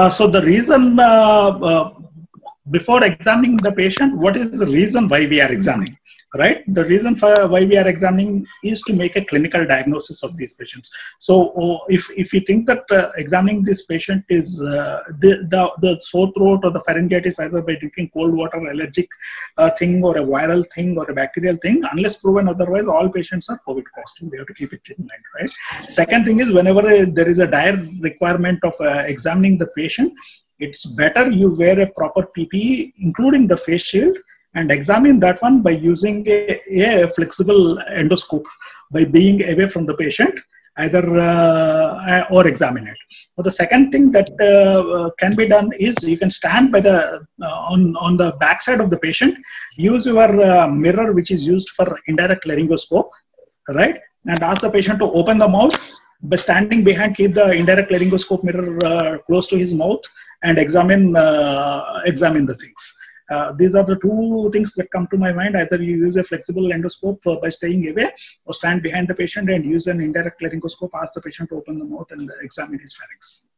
So the reason, before examining the patient, what is the reason why we are examining, right? The reason for why we are examining is to make a clinical diagnosis of these patients. So if you think that examining this patient is the sore throat or the pharyngitis either by drinking cold water, allergic thing, or a viral thing or a bacterial thing, unless proven otherwise, all patients are COVID positive. We have to keep it in mind, right? Second thing is, whenever there is a dire requirement of examining the patient, it's better you wear a proper PPE, including the face shield, and examine that one by using a flexible endoscope, by being away from the patient, either or examine it. But the second thing that can be done is, you can stand by the on the back side of the patient, use your mirror, which is used for indirect laryngoscope, right? And ask the patient to open the mouth. By standing behind, keep the indirect laryngoscope mirror close to his mouth and examine the things. These are the two things that come to my mind. Either you use a flexible endoscope by staying away, or stand behind the patient and use an indirect laryngoscope, ask the patient to open the mouth and examine his pharynx.